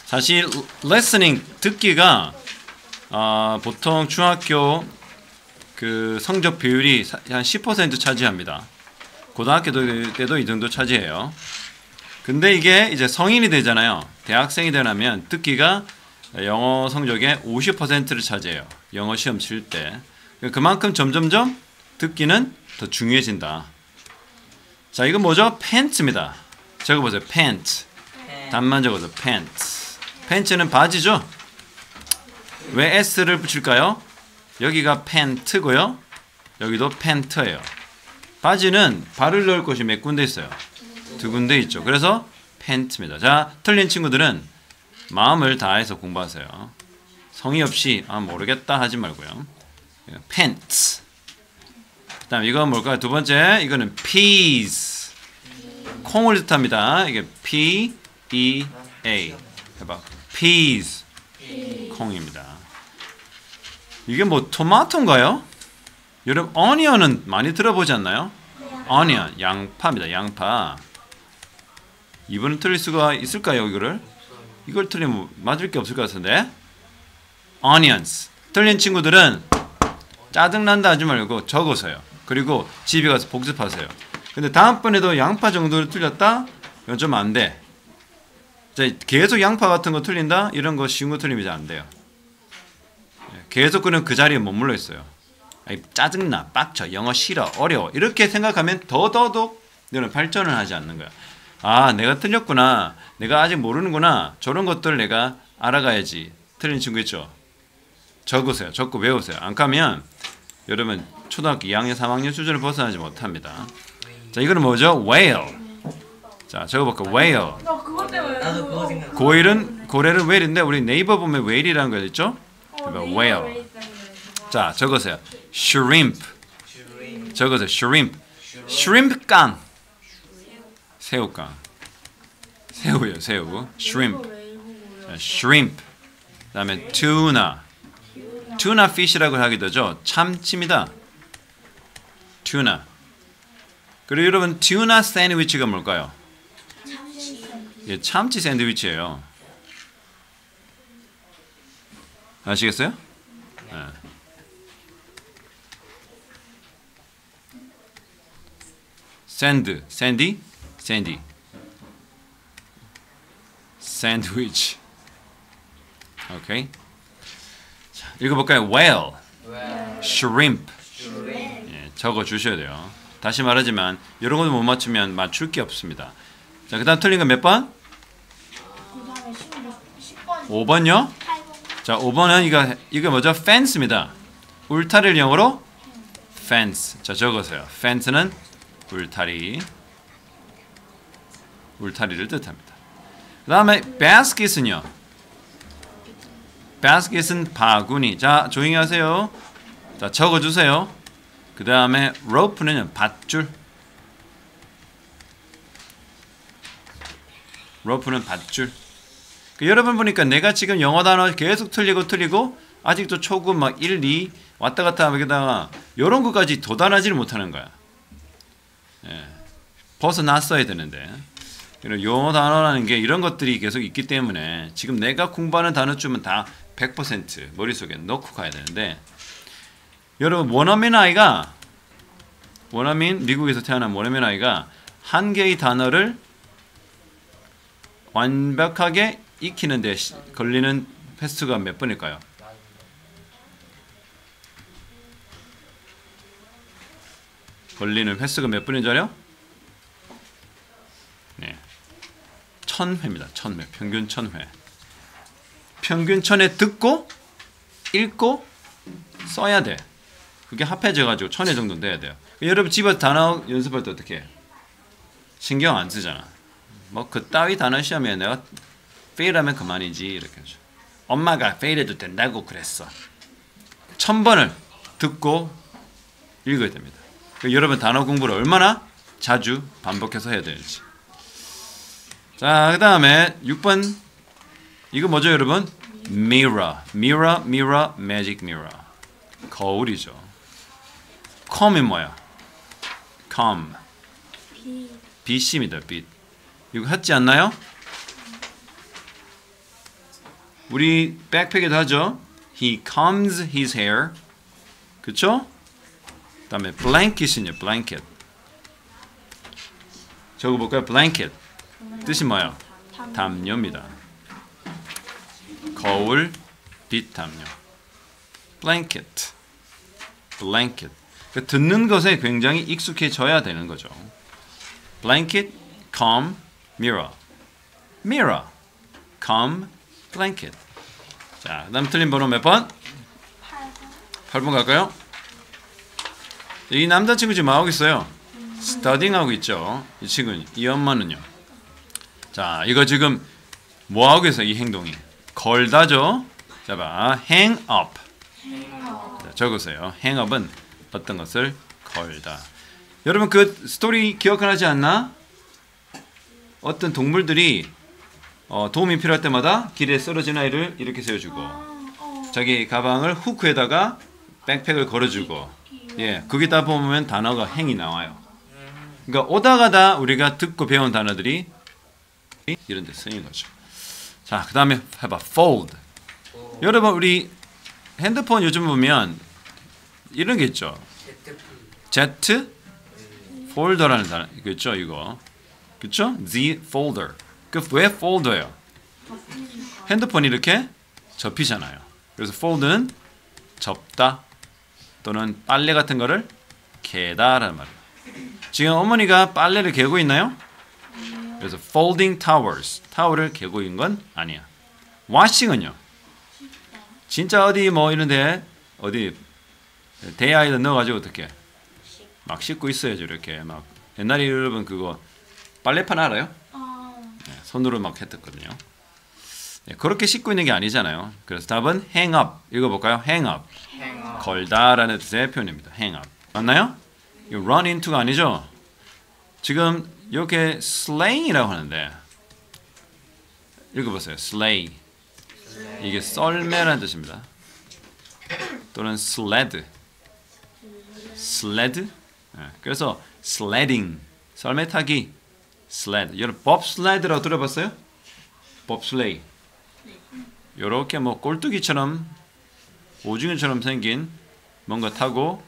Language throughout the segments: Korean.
사실 listening 듣기가 보통 중학교 그 성적 비율이 한 10% 차지합니다. 고등학교 때도 이 정도 차지해요. 근데 이게 이제 성인이 되잖아요. 대학생이 되려면 듣기가 영어 성적의 50%를 차지해요. 영어 시험 칠 때. 그만큼 점점점 듣기는 더 중요해진다. 자, 이건 뭐죠? 팬츠입니다. 적어보세요. 팬츠. 단만 적어서 팬츠. 팬츠는 바지죠? 왜 S를 붙일까요? 여기가 팬트고요. 여기도 팬트예요. 바지는 발을 넣을 곳이 몇 군데 있어요? 2군데 있죠. 그래서 팬트입니다. 자, 틀린 친구들은 마음을 다해서 공부하세요. 성의 없이 모르겠다 하지 말고요. 팬츠. 그다음 이건 뭘까요? 두 번째 이거는 peas. 콩을 뜻합니다. 이게 P-E-A. 해봐. peas. 콩입니다. 이게 뭐 토마토인가요? 여러분 onion은 많이 들어보지 않나요? onion, 양파입니다. 양파. 이번은 틀릴 수가 있을까요? 이걸 틀리면 맞을 게 없을 것 같은데. onions. 틀린 친구들은 짜증난다 하지 말고 적으세요. 그리고 집에 가서 복습하세요. 근데 다음번에도 양파 정도를 틀렸다? 이건 좀 안 돼. 계속 양파 같은 거 틀린다? 이런 거 쉬운 거 틀리면 이제 안 돼요. 계속 그는 그 자리에 머물러 있어요. 짜증나, 빡쳐, 영어 싫어, 어려워 이렇게 생각하면 더더욱 너는 발전을 하지 않는 거야. 아, 내가 틀렸구나. 내가 아직 모르는구나. 저런 것들 내가 알아가야지. 틀린 친구 있죠? 적으세요. 적고 외우세요. 안 가면 여러분 초등학교 2학년, 3학년 수준을 벗어나지 못합니다. 자, 이거는 뭐죠? whale. 자, 적어볼까? whale. 나 그것 때문에 나도 그거 생각. 고래는 whale인데 우리 네이버 보면 whale이라는 거 있죠? whale. 자, 적으세요. shrimp. 적으세요. shrimp. shrimp깡. 새우깡. 새우요, 새우. shrimp. shrimp. 그다음에 tuna. tuna fish라고 하기도 하죠. 참치입니다. tuna. 그리고 여러분 tuna 샌드위치가 뭘까요? 예, 참치 샌드위치예요. 아시겠어요? 네. 샌디, 샌드위치. 오케이. 자, 읽어볼까요? whale, shrimp. 예, 적어 주셔야 돼요. 다시 말하지만 이런 것도 못 맞추면 맞출 게 없습니다. 자, 그다음 틀린 거 몇 번? 그다음에 10번. 5번요? 자, 5번은 이거 뭐죠? fence입니다. 울타리를 영어로 fence. 자, 적으세요. fence는 울타리를 뜻합니다. 그 다음에 basket은요? basket은 바구니. 자, 조용히 하세요. 자, 적어주세요. 그 다음에 rope는 밧줄. rope는 밧줄. 여러분 보니까 내가 지금 영어 단어 계속 틀리고 아직도 초급 막 1, 2 왔다 갔다 하다가 이런 것까지 도달하지를 못하는 거야. 예, 벗어났어야 되는데 영어 단어라는 게 이런 것들이 계속 있기 때문에 지금 내가 공부하는 단어쯤은 다 100% 머릿속에 넣고 가야 되는데 여러분 미국에서 태어난 원어민 아이가 한 개의 단어를 완벽하게 익히는 데 걸리는 횟수가 몇 번일까요? 걸리는 횟수가 몇 번인 줄 알아요? 네. 1000회입니다. 1000회. 평균 1000회. 평균 1000회 듣고 읽고 써야 돼. 그게 합해져 가지고 1000회 정도 돼야 돼요. 여러분 집에서 단어 연습할 때 어떻게 해? 신경 안 쓰잖아. 뭐 그따위 단어 시험에 내가 페일하면 그만이지 이렇게 하죠. 엄마가 페일해도 된다고 그랬어. 1000번을 듣고 읽어야 됩니다. 여러분 단어 공부를 얼마나 자주 반복해서 해야 될지. 자, 그 다음에 6번 이거 뭐죠 여러분? mirror, magic mirror. 거울이죠. come이 뭐야? come. 빛입니다. 빛. 이거 했지 않나요? 우리 백팩에도 하죠. He combs his hair. 그쵸? 그 다음에 blanket이요. blanket. 적어볼까요? blanket. 뜻이 뭐예요? 담요입니다. 거울, 빗담요. blanket. blanket. 그러니까 듣는 것에 굉장히 익숙해져야 되는 거죠. blanket, comb, mirror. mirror, comb, blanket. 자, 그 다음 틀린 번호 몇 번? 8번 갈까요? 이 남자친구 지금 뭐하고 있어요? studying 하고 있죠. 이 친구, 이 엄마는요. 자, 이거 지금 뭐하고 있어요? 이 행동이 걸다죠. 자, 봐, hang up. 자, 적으세요. hang up은 어떤 것을 걸다. 여러분 그 스토리 기억하지 않나? 어떤 동물들이 도움이 필요할 때마다 길에 쓰러진 아이를 이렇게 세워주고 자기 가방을 후크에다가 백팩을 걸어주고, 예, 거기다 보면 단어가 행이 나와요. 그러니까 오다 가다 우리가 듣고 배운 단어들이 이런 데 쓰인 거죠. 자, 그 다음에 해봐. fold. 여러분 우리 핸드폰 요즘 보면 이런 게 있죠. Z 폴더라는 단어 있죠. 이거 그렇죠? Z folder. 그 왜 폴더예요? 핸드폰이 이렇게 접히잖아요. 그래서 fold는 접다 또는 빨래 같은 거를 개다라는 말이에요. 지금 어머니가 빨래를 개고 있나요? 그래서 folding towels. 타월을 개고 있는 건 아니야. washing은요. 진짜 어디 뭐 이런데 어디 대야에다 넣어가지고 어떻게 막 씻고 있어야죠. 이렇게 막 옛날에 여러분 그거 빨래판 알아요? 네, 손으로 막 했었거든요. 네, 그렇게 씻고 있는 게 아니잖아요. 그래서 답은 hang up. 읽어볼까요? hang up. 걸다라는 뜻의 표현입니다. hang up. 맞나요? 이거 run into가 아니죠? 지금 이렇게 slay이라고 하는데 읽어보세요. slay. 이게 썰매라는 뜻입니다. 또는 sled. sled. 네, 그래서 sledding. 썰매 타기. sled. 여러분 bobsled라고 들어봤어요? bobsleigh. 요렇게 뭐 꼴뚜기처럼 오징어처럼 생긴 뭔가 타고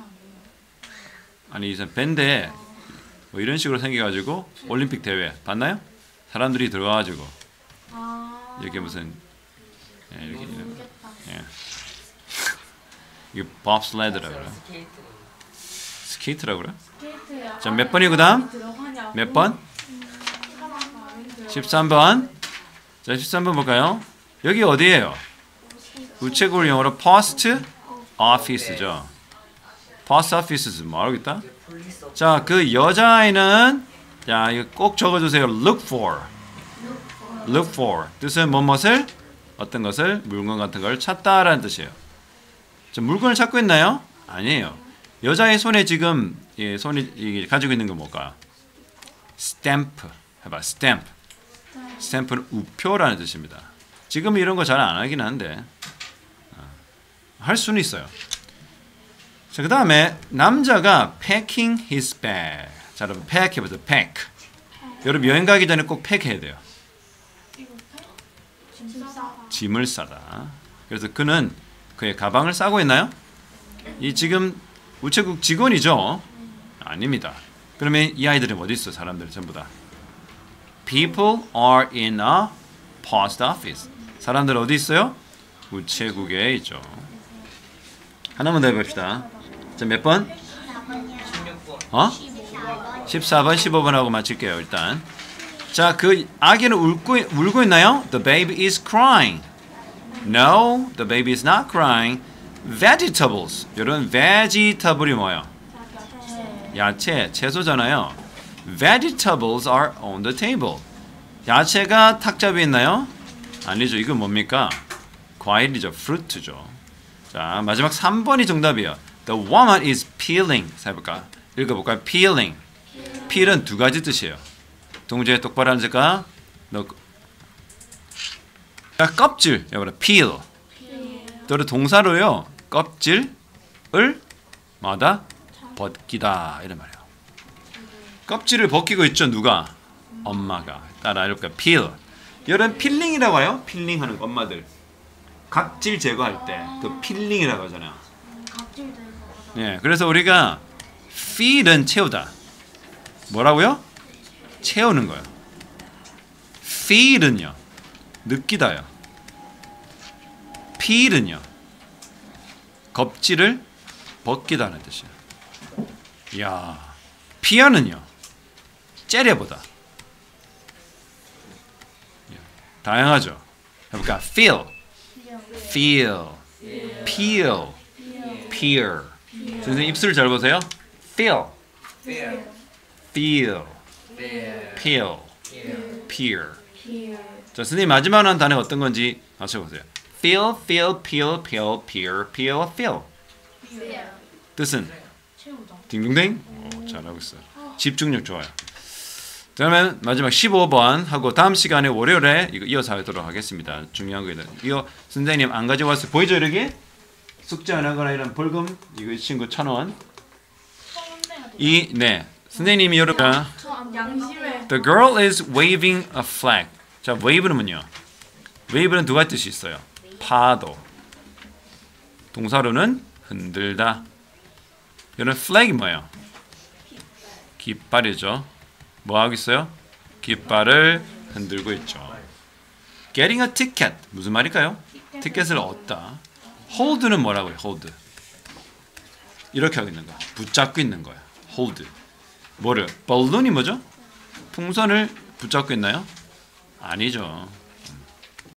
아니 이제 밴드에 뭐 이런 식으로 생겨가지고 올림픽 대회 봤나요? 사람들이 들어가가지고 이렇게 무슨 이렇게 예. 이게 bobsled라고 그래요. 스케이트라고 그래요? 자, 몇 번이고 다음? 몇 번? 13번. 자, 13번 볼까요? 여기 어디예요? 우체국을 영어로 post office죠. post office 뭐라고 있다? 자, 그 여자아이는 자, 이거 꼭 적어주세요. look for. look for. 뜻은 무엇을? 어떤 것을? 물건 같은 걸 찾다라는 뜻이에요. 자, 물건을 찾고 있나요? 아니에요. 여자의 손에 지금 손이 가지고 있는 건 뭘까? 스탬프. 해봐. 스탬프. 스탬프는 우표라는 뜻입니다. 지금 이런 거 잘 안 하긴 한데 할 수는 있어요. 자, 그 다음에 남자가 packing his bag. 자, 여러분 pack 해보세요. pack. 여러분 여행 가기 전에 꼭 팩해야 돼요. 짐을 싸다. 그래서 그는 그의 가방을 싸고 있나요? 이 지금 우체국 직원이죠? 아닙니다. 그러면 이 아이들은 어디 있어? 사람들 전부 다. People are in a post office. 사람들 어디 있어요? 우체국에 있죠. 하나만 더 해봅시다. 자, 몇 번? 16번. 14번, 15번하고 맞힐게요. 일단. 자, 그 아기는 울고 있나요? The baby is crying. No, the baby is not crying. Vegetables. 여러분, vegetable이 뭐예요? 야채, 채소잖아요. Vegetables are on the table. 야채가 탁자 위에 있나요? 아니죠. 이건 뭡니까? 과일이죠. fruit죠. 자, 마지막 3번이 정답이에요. The woman is peeling. 해볼까? 읽어볼까요? peeling. peel은 두 가지 뜻이에요. 동주에 똑바로 앉을까? 자, 껍질. 여보라 peel. 또는 동사로요. 껍질을 마다 벗기다 이런 말이에요. 껍질을 벗기고 있죠. 누가? 엄마가. 따라 이렇게 peel. 여러분 필링이라고 해요. 필링하는 엄마들. 각질 제거할 때 그 필링이라고 하잖아요. 각질 대고. 네, 그래서 우리가 feed은 채우다. 뭐라고요? 채우는 거예요. feed은요, 느끼다요. peel은요, 껍질을 벗기다는 뜻이에요. 이야, peel은요, 째려보다. 다양하죠. 해볼까? feel, feel, peel, peer. 선생님 입술 잘 보세요. feel, Feel. feel, Feel. peel, Feel. peer. Here. 자, 선생님 마지막으로 한 단어가 어떤 건지 맞춰보세요. feel, feel, peel, peel, peer, peel, feel. Here. 뜻은 채우다. 딩동댕. 오, 잘하고 있어요. 집중력 좋아요. 그러면 마지막 15번 하고 다음 시간에 월요일에 이거 이어서 하도록 하겠습니다. 중요한 거예요. 이거 선생님 안 가지고 왔어요. 보이죠 여기? 숙제 안 하거나 이런 벌금 이거 이 친구 1,000원. 서운해야 돼. 이 네. 선생님이 여러분 저 양심에. The girl is waving a flag. 자, wave는 뭐냐? wave는 두 가지 뜻이 있어요. 파도. 동사로는 흔들다. 이런 flag이 뭐예요? 깃발이죠. 뭐 하고 있어요? 깃발을 흔들고 있죠. Getting a ticket 무슨 말일까요? 티켓을 얻다. hold는 뭐라고요? hold. 이렇게 하고 있는 거. 붙잡고 있는 거야. hold. 뭐를? balloon이 뭐죠? 풍선을 붙잡고 있나요? 아니죠.